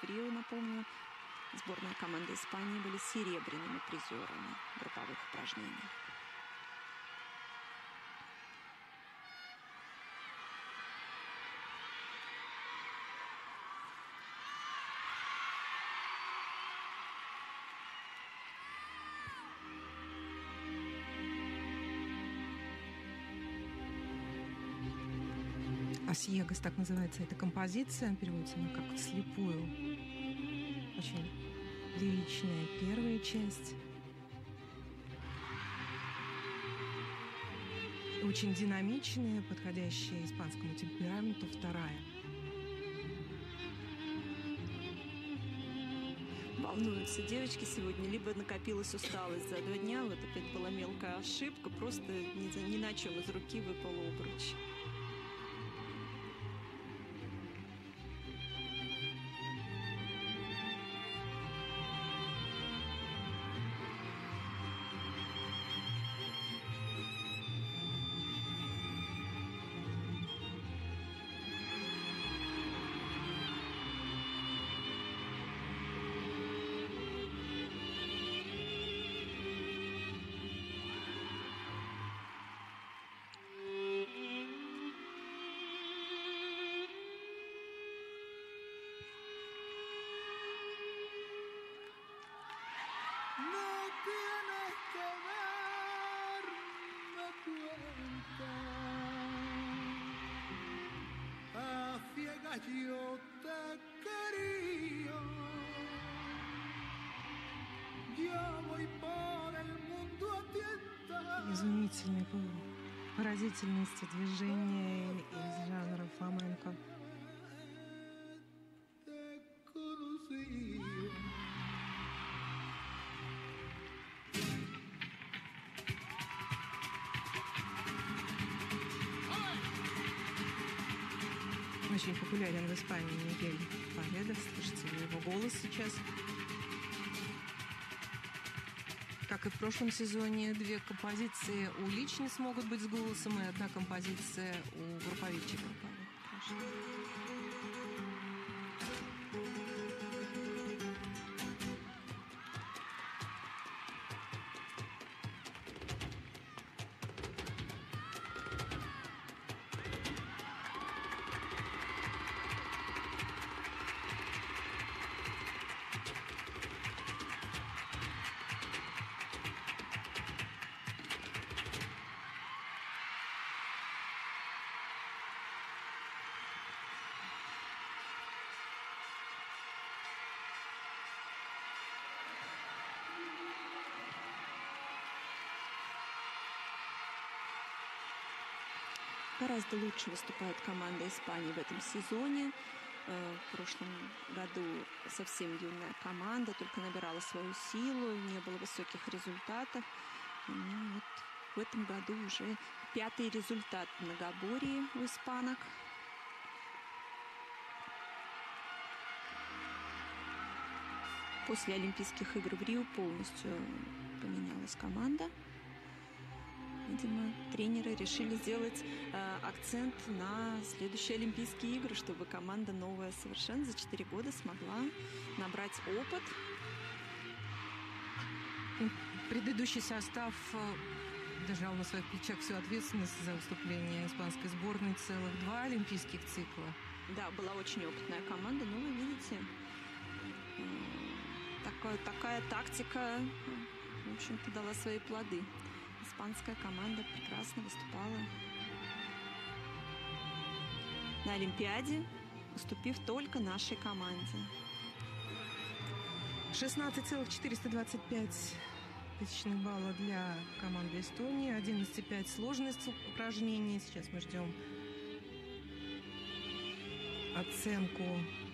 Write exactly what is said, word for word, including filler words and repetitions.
в Рио, напомню, сборная команды Испании были серебряными призерами групповых упражнений. «Асьегас», так называется эта композиция, переводится она как «вслепую». Очень лиричная первая часть. Очень динамичная, подходящая испанскому темпераменту вторая. Волнуются девочки сегодня, либо накопилась усталость за два дня, вот опять была мелкая ошибка, просто ни, ни на чем из руки выпал обруч. Изумительные по выразительности движения из жанра фламенко. Очень популярен в Испании Мигель Паредос. Слышите его голос сейчас. Как и в прошлом сезоне, две композиции у личниц могут быть с голосом, и одна композиция у групповичек. Гораздо лучше выступает команда Испании в этом сезоне. В прошлом году совсем юная команда, только набирала свою силу, не было высоких результатов. Ну, вот в этом году уже пятый результат в многоборье у испанок. После Олимпийских игр в Рио полностью поменялась команда. Видимо, тренеры решили сделать э, акцент на следующие Олимпийские игры, чтобы команда новая совершенно за четыре года смогла набрать опыт. Предыдущий состав держал на своих плечах всю ответственность за выступление испанской сборной, целых два олимпийских цикла. Да, была очень опытная команда, но вы видите, э, такая, такая тактика, в общем-то, дала свои плоды. Испанская команда прекрасно выступала на Олимпиаде, уступив только нашей команде. шестнадцать целых четыреста двадцать пять тысячных балла для команды Эстонии, одиннадцать целых пять сложность упражнений. Сейчас мы ждем оценку